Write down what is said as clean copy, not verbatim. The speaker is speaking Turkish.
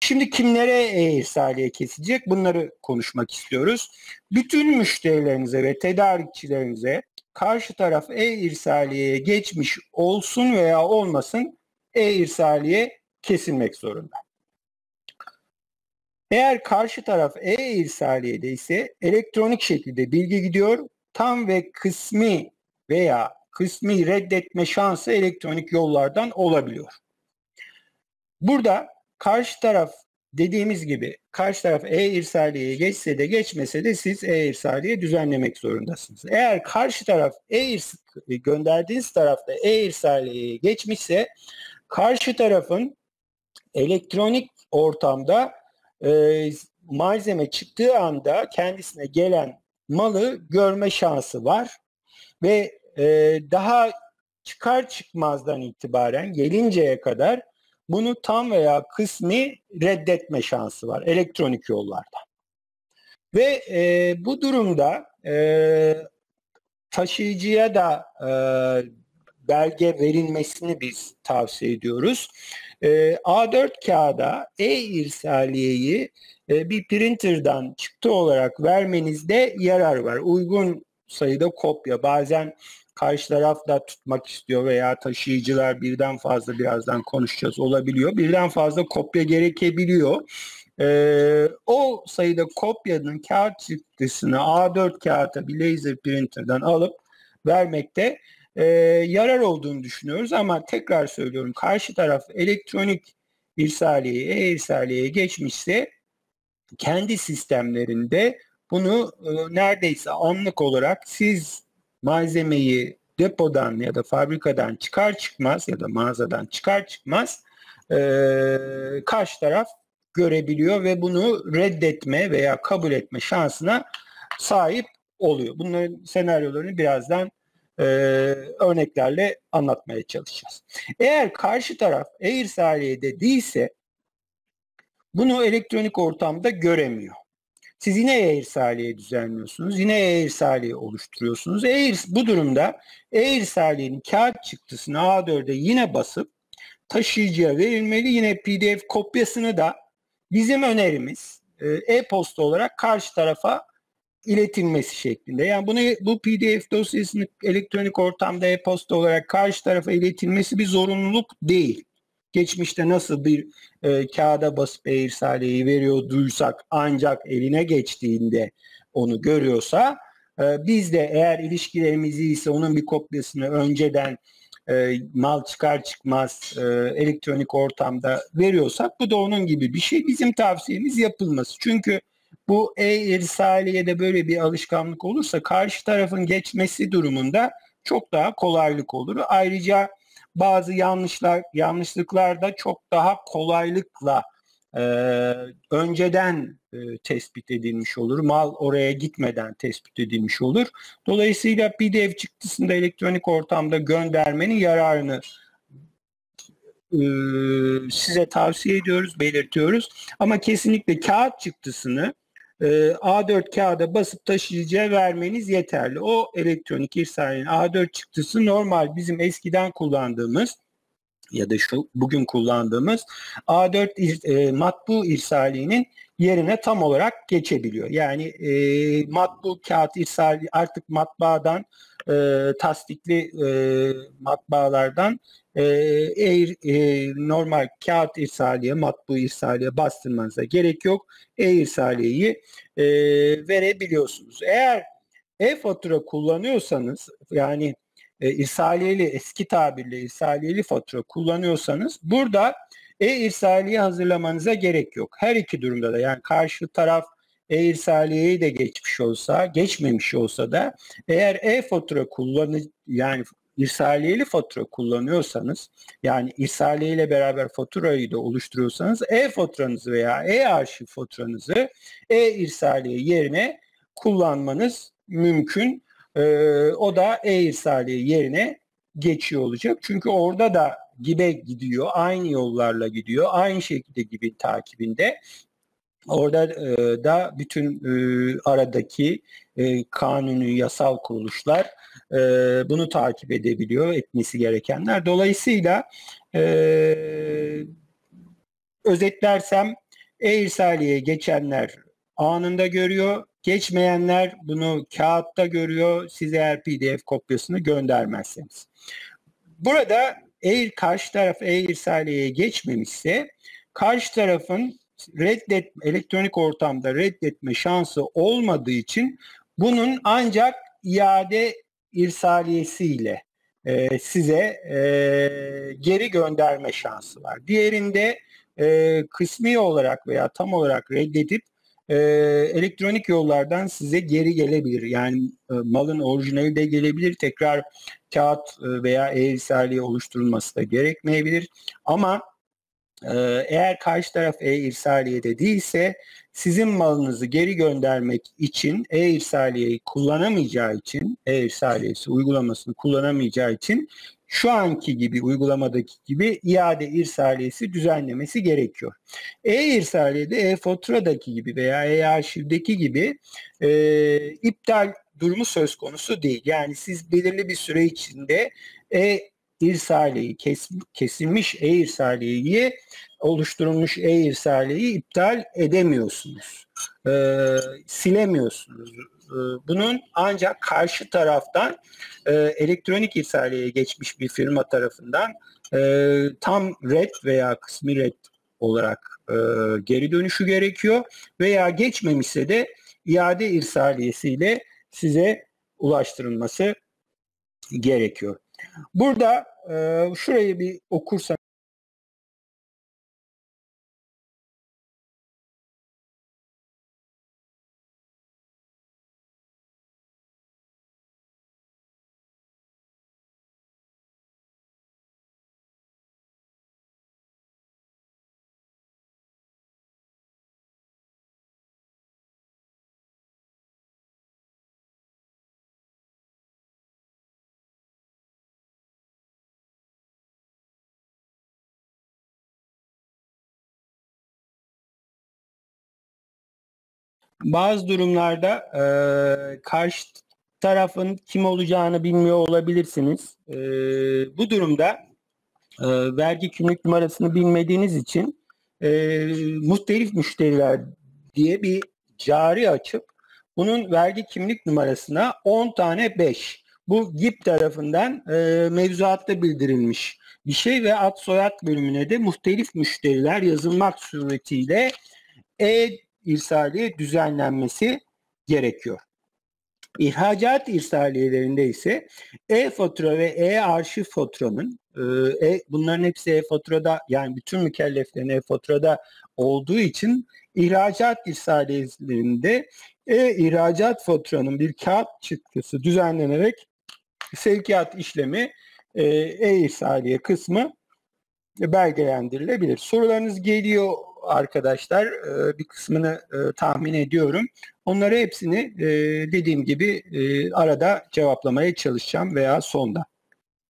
Şimdi kimlere e-irsaliye kesilecek? Bunları konuşmak istiyoruz. Bütün müşterilerinize ve tedarikçilerinize karşı taraf e-irsaliyeye geçmiş olsun veya olmasın e-irsaliye kesilmek zorunda. Eğer karşı taraf e-irsaliyede ise elektronik şekilde bilgi gidiyor. Tam ve kısmi veya kısmi reddetme şansı elektronik yollardan olabiliyor. Burada karşı taraf dediğimiz gibi karşı taraf e-irsaliyeye geçse de geçmese de siz e-irsaliye düzenlemek zorundasınız. Eğer karşı taraf gönderdiğiniz tarafta e-irsaliyeye geçmişse karşı tarafın elektronik ortamda malzeme çıktığı anda kendisine gelen malı görme şansı var ve daha çıkar çıkmazdan itibaren gelinceye kadar bunu tam veya kısmi reddetme şansı var elektronik yollarda. Ve bu durumda taşıyıcıya da belge verilmesini biz tavsiye ediyoruz. A4 kağıda e-irsaliyeyi bir printer'dan çıktı olarak vermenizde yarar var. Uygun sayıda kopya, bazen karşı taraf da tutmak istiyor veya taşıyıcılar birden fazla, birazdan konuşacağız, olabiliyor. Birden fazla kopya gerekebiliyor. O sayıda kopyanın kağıt çıktısını A4 kağıta bir laser printer'dan alıp vermekte yarar olduğunu düşünüyoruz ama tekrar söylüyorum, karşı taraf elektronik irsaliyeye, e-irsaliyeye geçmişse kendi sistemlerinde bunu neredeyse anlık olarak siz malzemeyi depodan ya da fabrikadan çıkar çıkmaz ya da mağazadan çıkar çıkmaz karşı taraf görebiliyor ve bunu reddetme veya kabul etme şansına sahip oluyor. Bunların senaryolarını birazdan örneklerle anlatmaya çalışacağız. Eğer karşı taraf e-irsaliyede değilse bunu elektronik ortamda göremiyor. Siz yine e-irsaliye düzenliyorsunuz. Yine e-irsaliye oluşturuyorsunuz. Bu durumda e-irsaliyenin kağıt çıktısını A4'e yine basıp taşıyıcıya verilmeli. Yine PDF kopyasını da bizim önerimiz e-posta olarak karşı tarafa iletilmesi şeklinde. Yani bu PDF dosyasını elektronik ortamda e-posta olarak karşı tarafa iletilmesi bir zorunluluk değil. Geçmişte nasıl bir kağıda basıp e-irsaliyeyi veriyorduysak ancak eline geçtiğinde onu görüyorsa biz de eğer ilişkilerimiz iyiyse onun bir kopyasını önceden mal çıkar çıkmaz elektronik ortamda veriyorsak bu da onun gibi bir şey. Bizim tavsiyemiz yapılması. Çünkü bu e-irsaliyede böyle bir alışkanlık olursa karşı tarafın geçmesi durumunda çok daha kolaylık olur. Ayrıca bazı yanlışlıklar da çok daha kolaylıkla önceden tespit edilmiş olur. Mal oraya gitmeden tespit edilmiş olur. Dolayısıyla PDF çıktısını da elektronik ortamda göndermenin yararını size tavsiye ediyoruz, belirtiyoruz. Ama kesinlikle kağıt çıktısını A4 kağıda basıp taşıyıcıya vermeniz yeterli. O elektronik irsaliyenin A4 çıktısı normal bizim eskiden kullandığımız ya da bugün kullandığımız A4 matbu irsaliyenin yerine tam olarak geçebiliyor. Yani matbu kağıt irsali artık matbaadan tasdikli matbaalardan normal kağıt irsaliye, matbu irsaliye bastırmanıza gerek yok. E-irsaliyeyi verebiliyorsunuz. Eğer e-fatura kullanıyorsanız, yani irsaliyeli, eski tabirle irsaliyeli fatura kullanıyorsanız burada e-irsaliye hazırlamanıza gerek yok. Her iki durumda da, yani karşı taraf e-irsaliyeyi de geçmiş olsa, geçmemiş olsa da eğer e-fatura yani irsaliyeli fatura kullanıyorsanız, yani irsaliye ile beraber faturayı da oluşturuyorsanız e-faturanızı veya e-arşiv faturanızı e-irsaliye yerine kullanmanız mümkün. O da e-irsaliye yerine geçiyor olacak. Çünkü orada da GİB'e gidiyor. Aynı yollarla gidiyor. Aynı şekilde GİB'in takibinde. Orada da bütün aradaki kanuni yasal kuruluşlar bunu takip edebiliyor, etmesi gerekenler. Dolayısıyla özetlersem E-İrsaliye'ye geçenler anında görüyor. Geçmeyenler bunu kağıtta görüyor. Siz eğer PDF kopyasını göndermezseniz. Burada eğer karşı taraf e-İrsaliye'ye geçmemişse karşı tarafın elektronik ortamda reddetme şansı olmadığı için bunun ancak iade irsaliyesiyle size geri gönderme şansı var. Diğerinde kısmi olarak veya tam olarak reddedip elektronik yollardan size geri gelebilir. Yani malın orijinali de gelebilir. Tekrar kağıt veya e-irsaliye oluşturulması da gerekmeyebilir. Ama eğer karşı taraf e-irsaliyede değilse sizin malınızı geri göndermek için e-irsaliyeyi kullanamayacağı için, e-irsaliyesi uygulamasını kullanamayacağı için şu anki gibi uygulamadaki gibi iade irsaliyesi düzenlemesi gerekiyor. E-irsaliyede e-faturadaki gibi veya e-arşivdeki gibi iptal durumu söz konusu değil. Yani siz belirli bir süre içinde e-irsaliyeyi kesilmiş e-irsaliyeyi oluşturulmuş e-irsaliyeyi iptal edemiyorsunuz. Silemiyorsunuz. Bunun ancak karşı taraftan elektronik irsaliyeye geçmiş bir firma tarafından tam red veya kısmi red olarak geri dönüşü gerekiyor veya geçmemişse de iade irsaliyesiyle size ulaştırılması gerekiyor. Burada şurayı bir okursan bazı durumlarda karşı tarafın kim olacağını bilmiyor olabilirsiniz. Bu durumda vergi kimlik numarasını bilmediğiniz için muhtelif müşteriler diye bir cari açıp bunun vergi kimlik numarasına 10 tane 5. Bu GİP tarafından mevzuatta bildirilmiş bir şey ve ad soyad bölümüne de muhtelif müşteriler yazılmak suretiyle e-irsaliye düzenlenmesi gerekiyor. İhracat irsaliyelerinde ise e-fatura ve e-arşiv faturanın bunların hepsi e-faturada, yani bütün mükelleflerin e-faturada olduğu için ihracat irsaliyelerinde ihracat faturanın bir kağıt çıktısı düzenlenerek sevkiyat işlemi e-irsaliye kısmı belgelendirilebilir. Sorularınız geliyor arkadaşlar. Bir kısmını tahmin ediyorum. Onları hepsini dediğim gibi arada cevaplamaya çalışacağım veya sonda.